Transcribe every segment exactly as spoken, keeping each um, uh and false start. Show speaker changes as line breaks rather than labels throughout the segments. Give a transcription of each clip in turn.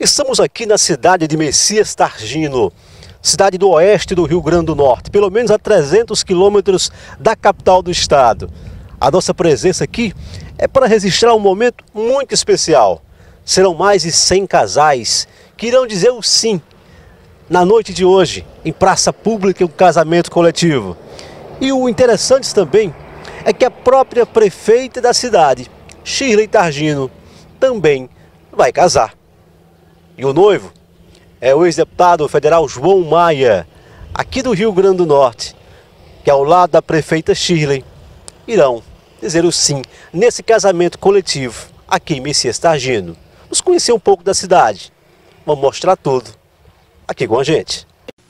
Estamos aqui na cidade de Messias Targino, cidade do oeste do Rio Grande do Norte, pelo menos a trezentos quilômetros da capital do estado. A nossa presença aqui é para registrar um momento muito especial. Serão mais de cem casais que irão dizer o sim na noite de hoje, em praça pública, um casamento coletivo. E o interessante também é que a própria prefeita da cidade, Shirley Targino, também vai casar. E o noivo é o ex-deputado federal João Maia, aqui do Rio Grande do Norte, que ao lado da prefeita Shirley irão dizer o sim nesse casamento coletivo aqui em Messias Targino. Vamos conhecer um pouco da cidade, vamos mostrar tudo aqui com a gente.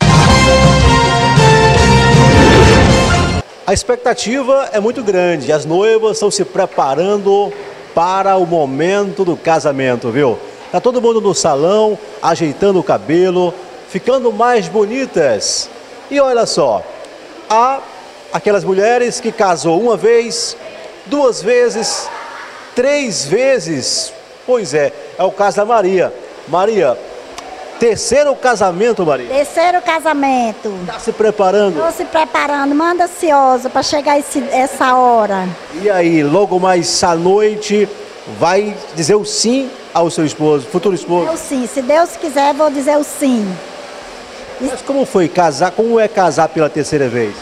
A expectativa é muito grande, as noivas estão se preparando para o momento do casamento, viu? Tá todo mundo no salão, ajeitando o cabelo, ficando mais bonitas. E olha só, há aquelas mulheres que casou uma vez, duas vezes, três vezes. Pois é, é o caso da Maria. Maria, terceiro casamento, Maria?
Terceiro casamento.
Está se preparando?
Estou se preparando, manda ansiosa para chegar esse, essa hora.
E aí, logo mais à noite, vai dizer o sim ao seu esposo, futuro esposo?
Eu sim, se Deus quiser, vou dizer o sim.
Mas como foi casar, como é casar pela terceira vez?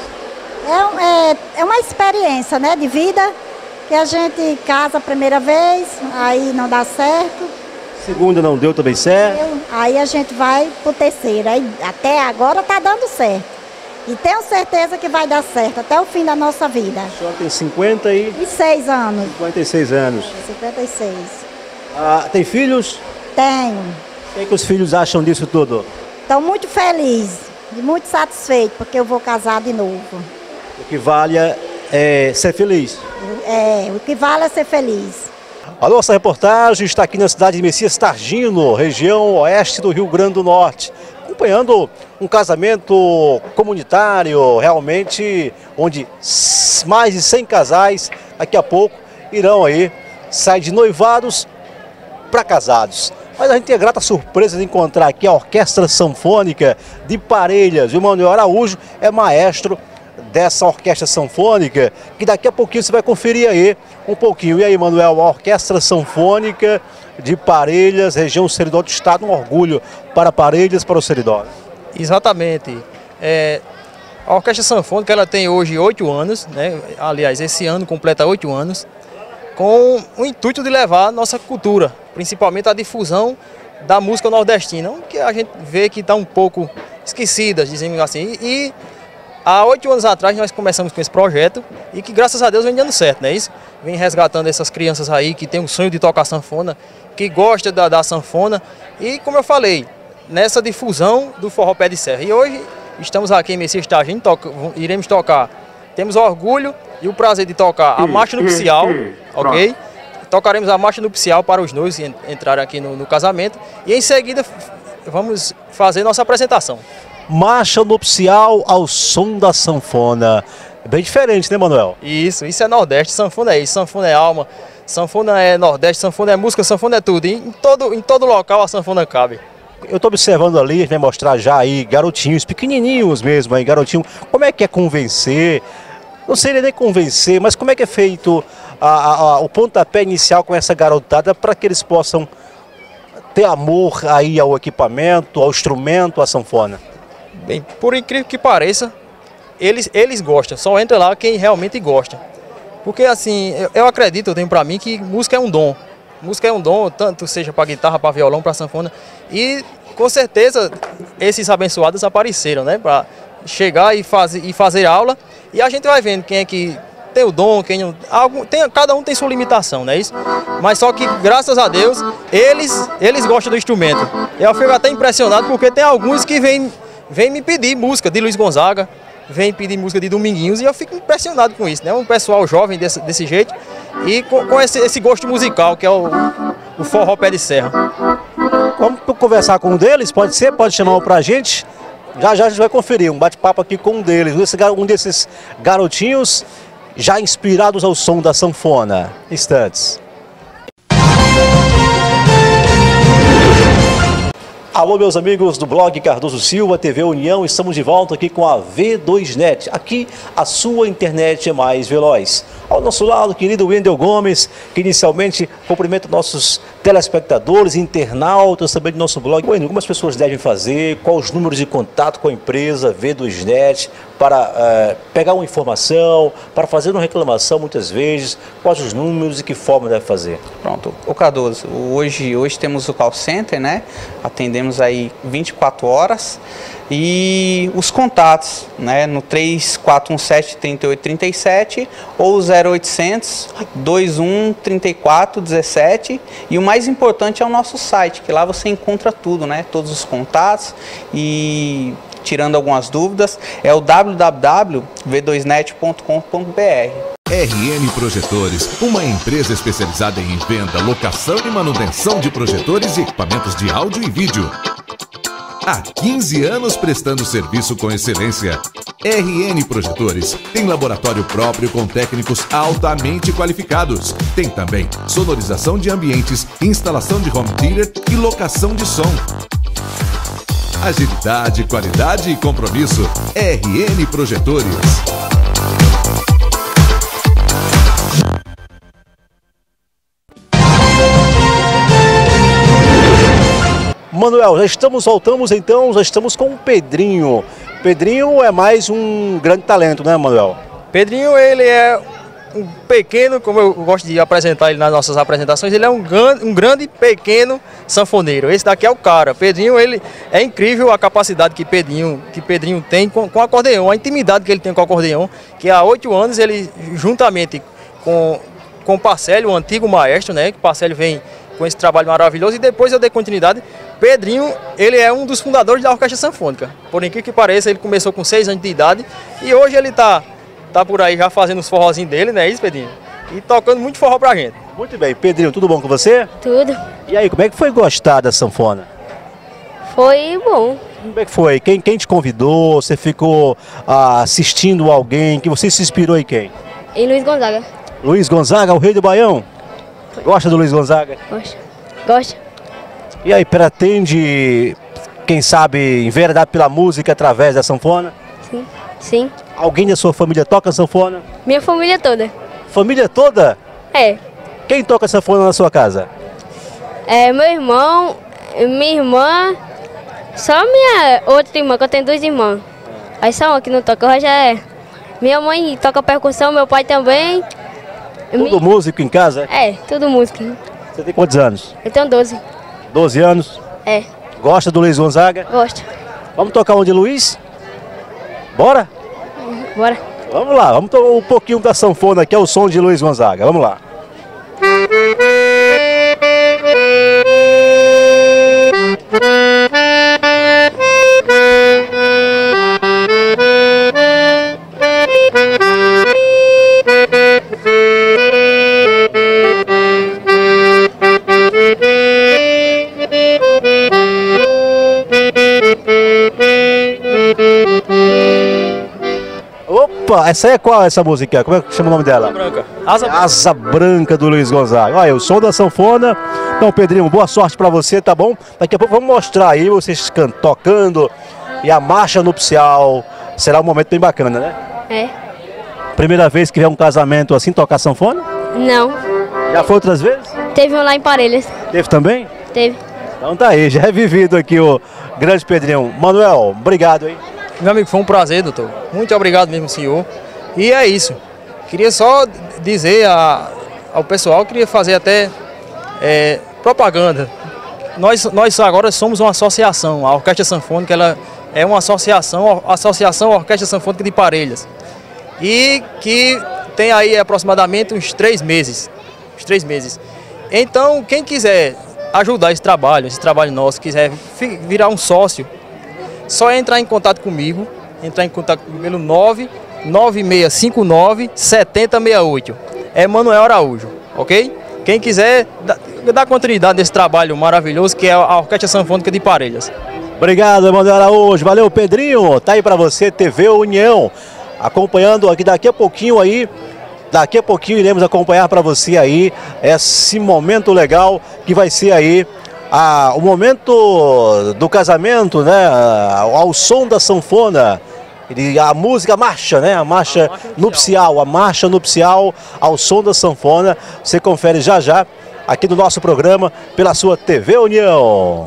É, é, é uma experiência, né, de vida, que a gente casa a primeira vez, aí não dá certo.
Segunda não deu também certo?
Eu, aí a gente vai pro terceiro, aí até agora tá dando certo. E tenho certeza que vai dar certo até o fim da nossa vida.
A senhora tem cinquenta e
seis anos.
cinquenta e seis anos.
cinquenta e seis.
Ah, tem filhos?
Tenho.
O que é que os filhos acham disso tudo?
Estou muito feliz e muito satisfeito porque eu vou casar de novo.
O que vale é ser feliz.
É, o que vale é ser feliz.
A nossa reportagem está aqui na cidade de Messias Targino, região oeste do Rio Grande do Norte, acompanhando um casamento comunitário, realmente, onde mais de cem casais, daqui a pouco, irão aí sair de noivados para casados. Mas a gente é grata surpresa de encontrar aqui a Orquestra Sanfônica de Parelhas. E o Manuel Araújo é maestro dessa orquestra sanfônica, que daqui a pouquinho você vai conferir aí um pouquinho. E aí, Manuel, a Orquestra Sanfônica de Parelhas, região Seridó do Estado, um orgulho para Parelhas, para o Seridó.
Exatamente. É, a Orquestra Sanfônica ela tem hoje oito anos, né? Aliás, esse ano completa oito anos, com o intuito de levar a nossa cultura, principalmente a difusão da música nordestina, que a gente vê que está um pouco esquecida, dizemos assim. E há oito anos atrás nós começamos com esse projeto e que graças a Deus vem dando certo, não é isso? Vem resgatando essas crianças aí que tem um sonho de tocar sanfona, que gosta da, da sanfona e, como eu falei, nessa difusão do forró pé de serra. E hoje estamos aqui em Messias Targino, toca, iremos tocar, temos o orgulho e o prazer de tocar a marcha nupcial, ok? Tocaremos a marcha nupcial para os noivos que entrarem aqui no, no casamento e em seguida vamos fazer nossa apresentação.
Marcha nupcial ao som da sanfona. Bem diferente, né, Manuel?
Isso, isso é Nordeste, sanfona é isso, sanfona é alma, sanfona é Nordeste, sanfona é música, sanfona é tudo. E em todo, em todo local a sanfona cabe.
Eu estou observando ali, a gente vai mostrar já aí garotinhos, pequenininhos mesmo aí, garotinho. Como é que é convencer? Não seria nem convencer, mas como é que é feito a, a, a, o pontapé inicial com essa garotada para que eles possam ter amor aí ao equipamento, ao instrumento, à sanfona?
Bem, por incrível que pareça, eles, eles gostam, só entra lá quem realmente gosta. Porque assim, eu, eu acredito, eu tenho pra mim que música é um dom. Música é um dom, tanto seja para guitarra, para violão, para sanfona. E com certeza esses abençoados apareceram, né? Para chegar e fazer, e fazer aula. E a gente vai vendo quem é que tem o dom, quem não. Algum, tem, cada um tem sua limitação, não é isso? Mas só que, graças a Deus, eles, eles gostam do instrumento. Eu fico até impressionado porque tem alguns que vêm. Vem me pedir música de Luiz Gonzaga, vem pedir música de Dominguinhos e eu fico impressionado com isso, né? Um pessoal jovem desse, desse jeito e com, com esse, esse gosto musical que é o, o forró pé de serra.
Vamos conversar com um deles? Pode ser? Pode chamar para a gente? Já já a gente vai conferir um bate-papo aqui com um deles, um desses garotinhos já inspirados ao som da sanfona. Instantes. Alô, meus amigos do blog Cardoso Silva, T V União, estamos de volta aqui com a V dois Net. Aqui a sua internet é mais veloz. Ao nosso lado, querido Wendel Gomes, que inicialmente cumprimenta nossos telespectadores, internautas também do nosso blog. Wendel, como as pessoas devem fazer, quais os números de contato com a empresa V dois Net para uh, pegar uma informação, para fazer uma reclamação muitas vezes, quais os números e que forma deve fazer?
Pronto, o Cardoso, hoje, hoje temos o call center, né? Atendemos aí vinte e quatro horas e os contatos, né? No três quatro um sete, três oito três sete ou zero oitocentos, dois um, três quatro um sete, e o mais importante é o nosso site, que lá você encontra tudo, né? Todos os contatos e tirando algumas dúvidas, é o w w w ponto v dois net ponto com ponto b r.
R N Projetores, uma empresa especializada em venda, locação e manutenção de projetores e equipamentos de áudio e vídeo. Há quinze anos prestando serviço com excelência. R N Projetores tem laboratório próprio com técnicos altamente qualificados. Tem também sonorização de ambientes, instalação de home theater e locação de som. Agilidade, qualidade e compromisso. R N Projetores.
Manuel, já estamos, voltamos então, já estamos com o Pedrinho. Pedrinho é mais um grande talento, né, Manuel?
Pedrinho, ele é um pequeno, como eu gosto de apresentar ele nas nossas apresentações, ele é um grande, um grande pequeno sanfoneiro. Esse daqui é o cara. Pedrinho, ele é incrível a capacidade que Pedrinho, que Pedrinho tem com, com o acordeão, a intimidade que ele tem com o acordeão, que há oito anos ele, juntamente com, com o Parcélio, o antigo maestro, né, que o Parcélio vem com esse trabalho maravilhoso, e depois eu dei continuidade. Pedrinho, ele é um dos fundadores da Orquestra Sanfônica. Por incrível que pareça, ele começou com seis anos de idade e hoje ele está tá por aí já fazendo os forrozinhos dele, né, isso, Pedrinho? E tocando muito forró pra gente.
Muito bem. Pedrinho, tudo bom com você?
Tudo.
E aí, como é que foi gostar da sanfona?
Foi bom.
Como é que foi? Quem, quem te convidou? Você ficou ah, assistindo alguém? Que você se inspirou em quem?
E Luiz Gonzaga.
Luiz Gonzaga, o rei do Baião? Gosta do Luiz Gonzaga?
Gosta. Gosta.
E aí, pretende, quem sabe, enveredar pela música através da sanfona?
Sim. Sim.
Alguém da sua família toca sanfona?
Minha família toda.
Família toda?
É.
Quem toca sanfona na sua casa?
É meu irmão, minha irmã, só minha outra irmã, que eu tenho duas irmãs. Aí só uma que não toca, o resto já é. Minha mãe toca percussão, meu pai também.
Tudo
Mi...
músico em casa?
É, tudo música.
Você tem quantos anos?
Eu tenho doze.
doze anos?
É.
Gosta do Luiz Gonzaga?
Gosto.
Vamos tocar um de Luiz? Bora?
Bora.
Vamos lá, vamos tocar um pouquinho da sanfona, que é o som de Luiz Gonzaga. Vamos lá. Opa, essa aí é qual essa música? Como é que chama o nome dela?
Asa Branca. Asa,
Asa Branca do Luiz Gonzaga. Olha, o som da sanfona. Então, Pedrinho, boa sorte pra você, tá bom? Daqui a pouco vamos mostrar aí vocês can- tocando e a marcha nupcial. Será um momento bem bacana, né?
É.
Primeira vez que vê um casamento assim, tocar sanfona?
Não.
Já foi outras vezes?
Teve um lá em Parelhas.
Teve também?
Teve.
Então tá aí, já é vivido aqui o grande Pedrinho. Manuel, obrigado, hein?
Meu amigo, foi um prazer, doutor. Muito obrigado mesmo, senhor. E é isso. Queria só dizer a, ao pessoal, queria fazer até é, propaganda. Nós, nós agora somos uma associação. A Orquestra Sanfônica, ela é uma associação, a Associação Orquestra Sanfônica de Parelhas. E que tem aí aproximadamente uns três meses. Uns três meses. Então, quem quiser ajudar esse trabalho, esse trabalho nosso, quiser virar um sócio, só é entrar em contato comigo, entrar em contato pelo nove nove seis cinco nove sete zero seis oito. É Manuel Araújo, ok? Quem quiser dar, dar continuidade nesse trabalho maravilhoso que é a Orquestra Sanfônica de Parelhas.
Obrigado, Manuel Araújo. Valeu, Pedrinho. Tá aí pra você, T V União. Acompanhando aqui daqui a pouquinho aí. Daqui a pouquinho iremos acompanhar para você aí esse momento legal que vai ser aí a, o momento do casamento, né, ao som da sanfona, e a música, a marcha, né, a marcha, a marcha nupcial, a marcha nupcial ao som da sanfona. Você confere já já aqui no nosso programa pela sua T V União.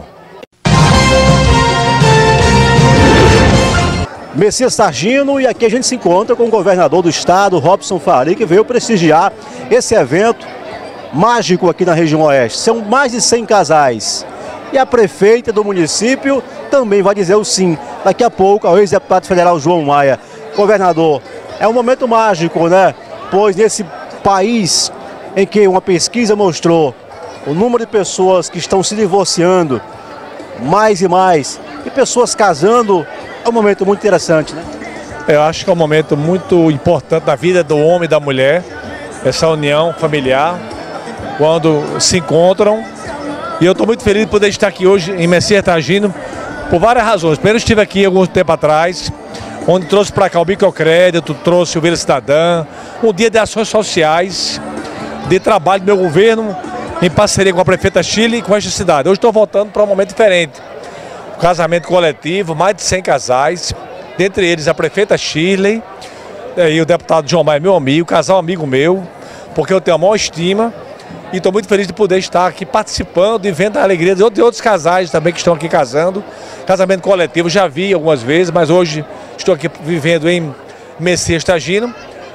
Messias Targino, e aqui a gente se encontra com o governador do estado, Robson Faria, que veio prestigiar esse evento mágico aqui na região oeste. São mais de cem casais. E a prefeita do município também vai dizer o sim. Daqui a pouco, ao ex-deputado federal João Maia. Governador, é um momento mágico, né? Pois nesse país em que uma pesquisa mostrou o número de pessoas que estão se divorciando, mais e mais, e pessoas casando, é um momento muito interessante, né?
Eu acho que é um momento muito importante na vida do homem e da mulher, essa união familiar, quando se encontram. E eu estou muito feliz de poder estar aqui hoje em Messias Targino, por várias razões. Primeiro, estive aqui algum tempo atrás, onde trouxe para cá o microcrédito, trouxe o Vila Cidadã, um dia de ações sociais, de trabalho do meu governo, em parceria com a prefeita Chile e com esta cidade. Hoje estou voltando para um momento diferente. Um casamento coletivo, mais de cem casais, dentre eles a prefeita Shirley e o deputado João Maia, meu amigo, casal amigo meu, porque eu tenho a maior estima e estou muito feliz de poder estar aqui participando e vendo a alegria de outros casais também que estão aqui casando. Casamento coletivo, já vi algumas vezes, mas hoje estou aqui vivendo em Messias Targino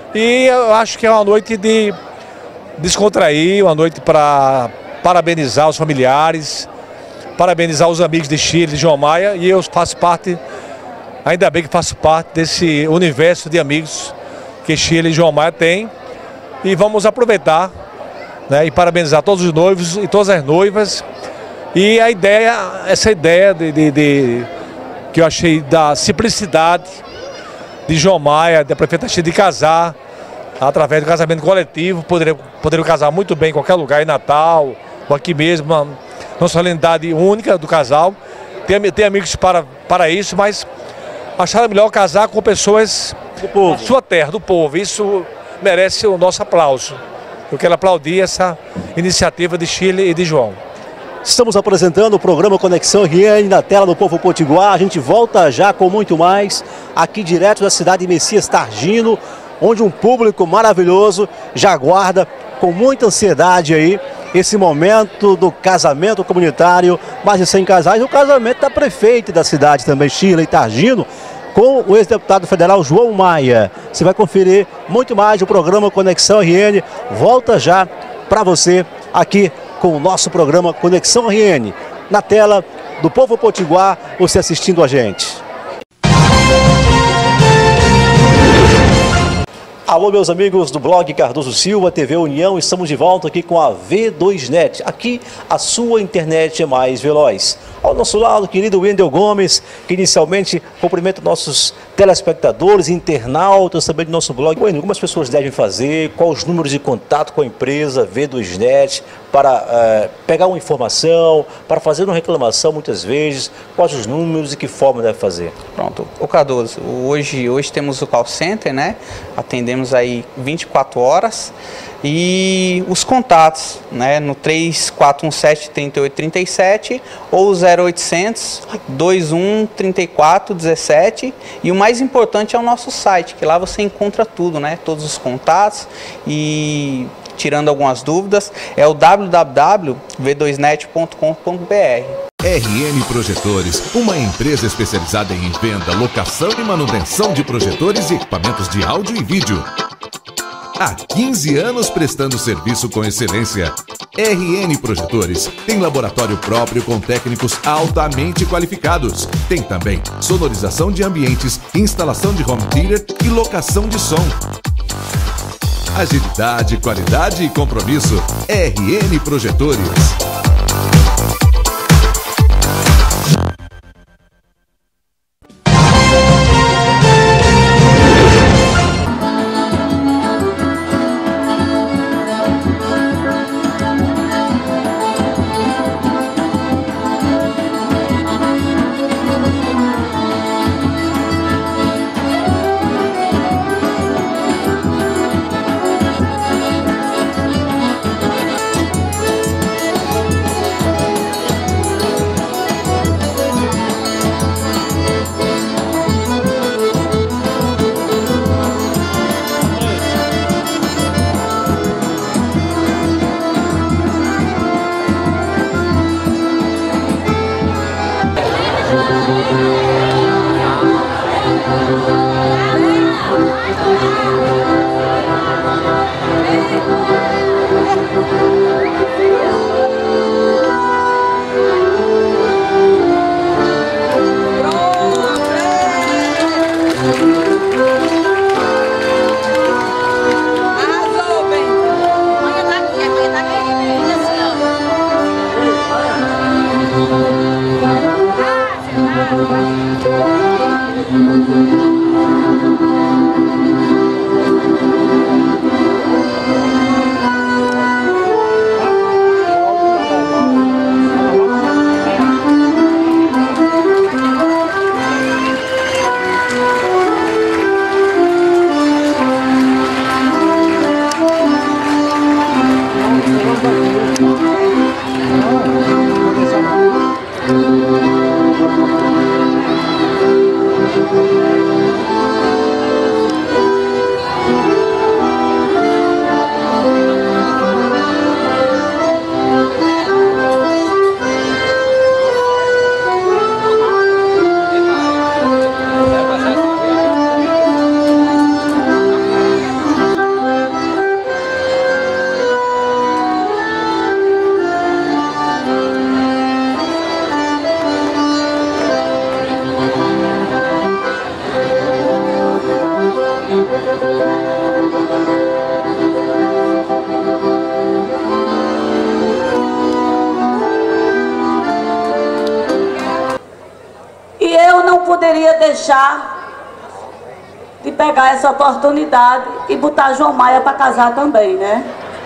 e eu acho que é uma noite de descontrair, uma noite para parabenizar os familiares, parabenizar os amigos de Chile, de João Maia, e eu faço parte, ainda bem que faço parte desse universo de amigos que Chile e João Maia têm. E vamos aproveitar, né, e parabenizar todos os noivos e todas as noivas. E a ideia, essa ideia de, de, de, que eu achei da simplicidade de João Maia, da prefeita Chile, de casar através do casamento coletivo, poderiam, poderiam casar muito bem em qualquer lugar, em Natal, ou aqui mesmo, uma, uma solenidade única do casal. Tem, tem amigos para, para isso, mas acharam melhor casar com pessoas
do povo,
da sua terra, do povo. Isso merece o nosso aplauso. Eu quero aplaudir essa iniciativa de Chile e de João.
Estamos apresentando o programa Conexão R N na tela do Povo Potiguar. A gente volta já com muito mais aqui direto da cidade de Messias Targino, onde um público maravilhoso já aguarda com muita ansiedade aí esse momento do casamento comunitário, mais de cem casais, e o casamento da prefeita da cidade também, Shirley Targino, com o ex-deputado federal João Maia. Você vai conferir muito mais do programa Conexão R N. Volta já para você aqui com o nosso programa Conexão R N, na tela do Povo Potiguar, você assistindo a gente. Alô, meus amigos do blog Cardoso Silva, T V União, estamos de volta aqui com a V dois Net. Aqui a sua internet é mais veloz. Ao nosso lado, querido Wendel Gomes, que inicialmente cumprimenta nossos telespectadores, internautas também do nosso blog. Wendel, como as pessoas devem fazer, quais os números de contato com a empresa V dois Net para uh, pegar uma informação, para fazer uma reclamação muitas vezes, quais os números e que forma deve fazer?
Pronto, o Cardoso, hoje, hoje temos o call center, né? Atendemos aí vinte e quatro horas. E os contatos, né, no três quatro um sete, três oito três sete ou zero oitocentos, dois um, trinta e quatro, dezessete. E o mais importante é o nosso site, que lá você encontra tudo, né, todos os contatos e tirando algumas dúvidas, é o w w w ponto v dois net ponto com ponto b r.
R N Projetores, uma empresa especializada em venda, locação e manutenção de projetores e equipamentos de áudio e vídeo. Há quinze anos prestando serviço com excelência. R N Projetores tem laboratório próprio com técnicos altamente qualificados. Tem também sonorização de ambientes, instalação de home theater e locação de som. Agilidade, qualidade e compromisso. R N Projetores.
E eu não poderia deixar de pegar essa oportunidade e botar João Maia para casar também, né?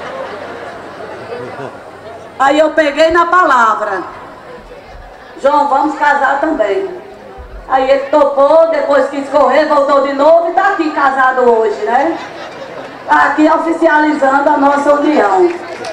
Aí eu peguei na palavra: João, vamos casar também. Aí ele topou, depois quis correr, voltou de novo e está aqui casado hoje, né? Está aqui oficializando a nossa união.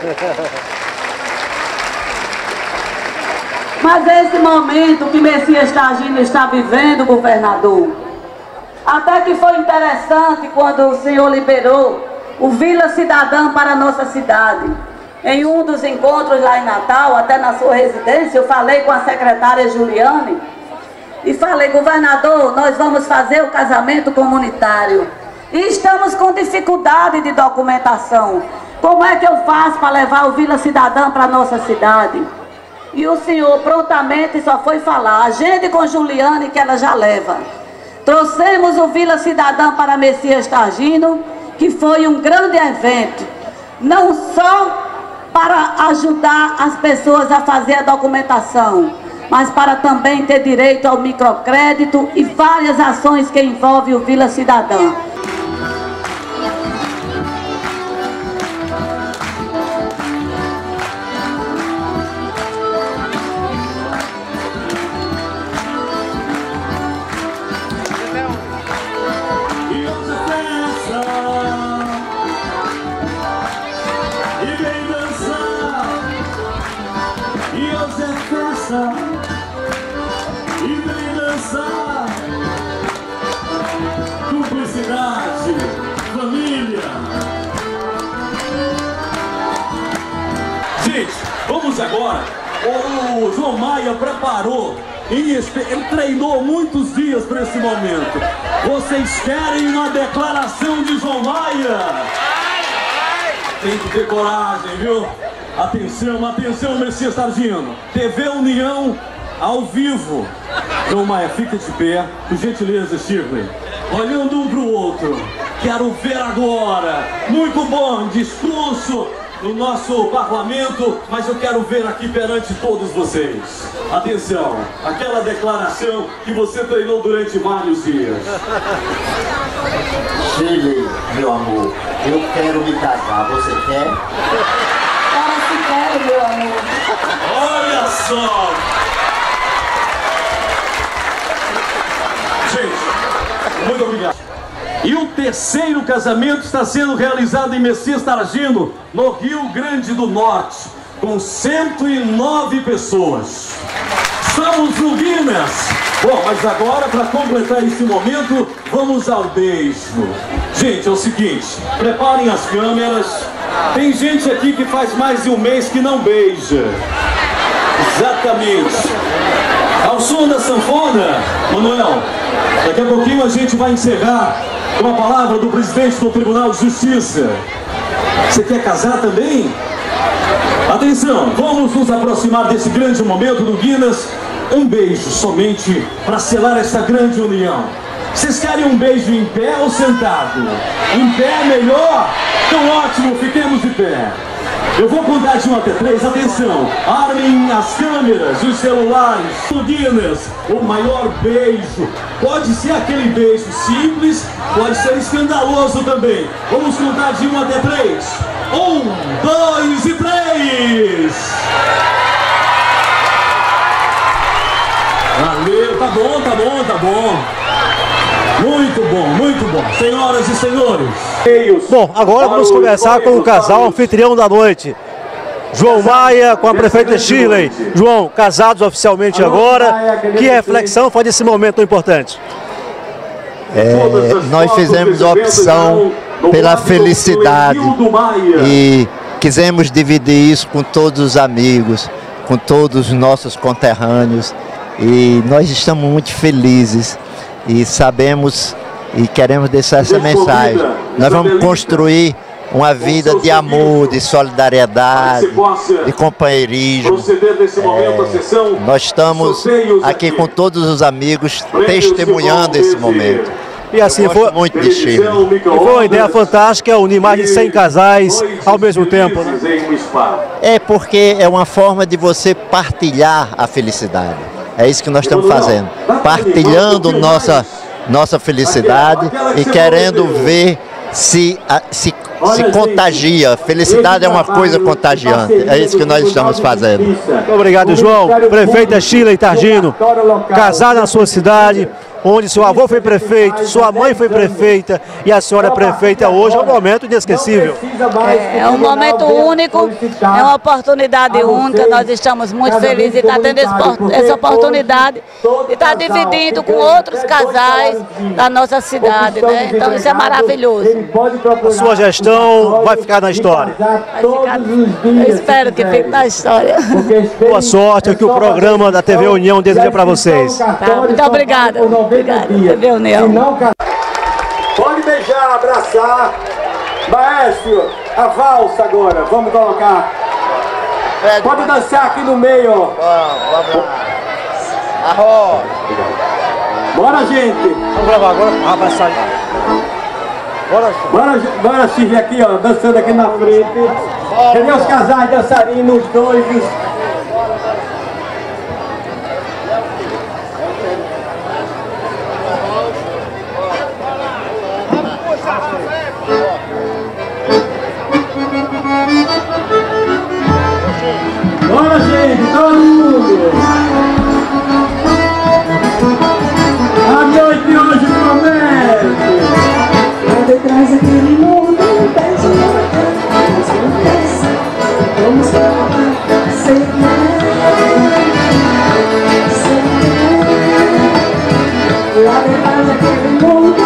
Mas esse momento que Messias Targino está vivendo, governador, até que foi interessante quando o senhor liberou o Vila Cidadã para a nossa cidade. Em um dos encontros lá em Natal, até na sua residência, eu falei com a secretária Juliane e falei: governador, nós vamos fazer o casamento comunitário e estamos com dificuldade de documentação. Como é que eu faço para levar o Vila Cidadã para a nossa cidade? E o senhor prontamente só foi falar: agende com Juliane que ela já leva. Trouxemos o Vila Cidadã para Messias Targino, que foi um grande evento, não só para ajudar as pessoas a fazer a documentação, mas para também ter direito ao microcrédito e várias ações que envolvem o Vila Cidadã.
E vem dançar. Cumplicidade, família. Gente, vamos agora. O João Maia preparou, ele treinou muitos dias para esse momento. Vocês querem uma declaração de João Maia? Tem que ter coragem, viu? Atenção, atenção, Messias Targino. T V União ao vivo. João Maia, fica de pé, por gentileza, Shirley. Olhando um para o outro. Quero ver agora. Muito bom discurso no nosso parlamento, mas eu quero ver aqui perante todos vocês. Atenção, aquela declaração que você treinou durante vários dias.
Shirley, meu amor, eu quero me casar. Você quer?
Quero, meu amor.
Olha só! Gente, muito obrigado. E o terceiro casamento está sendo realizado em Messias Targino, no Rio Grande do Norte, com cento e nove pessoas. Estamos no Guinness. Bom, mas agora, para completar esse momento, vamos ao beijo. Gente, é o seguinte, preparem as câmeras. Tem gente aqui que faz mais de um mês que não beija. Exatamente. Ao som da sanfona, Manuel, daqui a pouquinho a gente vai encerrar com a palavra do presidente do Tribunal de Justiça. Você quer casar também? Atenção, vamos nos aproximar desse grande momento do Guinness. Um beijo somente para selar essa grande união. Vocês querem um beijo em pé ou sentado? Em pé é melhor? Então ótimo, fiquemos de pé. Eu vou contar de um até três, atenção. Armem as câmeras e os celulares. O Guinness, o maior beijo. Pode ser aquele beijo simples, pode ser escandaloso também. Vamos contar de um até três. Um, dois e três. Valeu, tá bom, tá bom, tá bom. Muito bom, muito bom. Senhoras e senhores.
Bom, agora vamos começar com o casal anfitrião da noite. João Maia com a prefeita Shirley. João, casados oficialmente agora. Que reflexão foi desse momento tão importante?
É, nós fizemos a opção pela felicidade e quisemos dividir isso com todos os amigos, com todos os nossos conterrâneos. E nós estamos muito felizes e sabemos e queremos deixar essa mensagem. Nós vamos construir uma vida de amor, de solidariedade, de companheirismo. É, nós estamos aqui com todos os amigos testemunhando esse momento.
E assim foi
muito de Shirley.
E foi uma ideia fantástica, unir mais de cem casais ao mesmo tempo, né?
É porque é uma forma de você partilhar a felicidade. É isso que nós estamos fazendo, partilhando nossa, nossa felicidade e querendo ver se, se, se contagia. Felicidade é uma coisa contagiante, é isso que nós estamos fazendo.
Muito obrigado, João. Prefeita Shirley Targino, casada na sua cidade, onde seu avô foi prefeito, sua mãe foi prefeita e a senhora é prefeita hoje, é um momento inesquecível.
É, é um momento único, é uma oportunidade única, nós estamos muito felizes de estar tendo essa oportunidade de estar dividindo com outros casais da nossa cidade, né? Então isso é maravilhoso.
A sua gestão vai ficar na história.
Vai ficar, eu espero que fique na história.
Boa sorte, é o que o programa da T V União deseja para vocês.
Tá, muito obrigada. Obrigada, T V União.
Pode beijar, abraçar. Maestro, a valsa agora, vamos colocar. Pode dançar aqui no meio, ó.
Vamos, vamos.
Bora, gente.
Vamos gravar agora, abraçar.
Bora, bora, bora, Shirley, aqui, ó, dançando aqui na frente. Cadê os casais dançarinos, os dois? Bora, gente, todo mundo! A noite hoje promete!
Lá detrás daquele mundo, um beijo na cara, mas não pensa, vamos falar, sem Lá detrás daquele mundo,